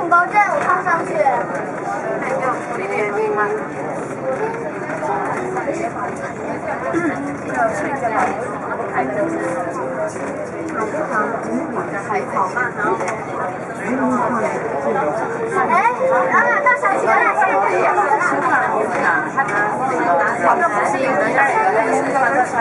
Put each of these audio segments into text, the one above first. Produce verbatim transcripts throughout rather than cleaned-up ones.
恐高症，我放上去。 离得远近吗？要睡觉了，还是还好慢，然后。 哎，然后到小学了，现在到小学了。 好的，不行，人家有的是放在上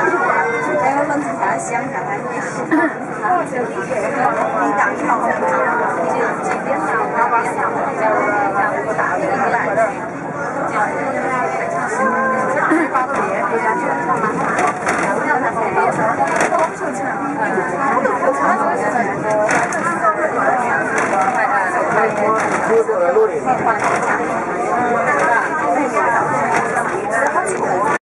香，还没洗。你打一毛。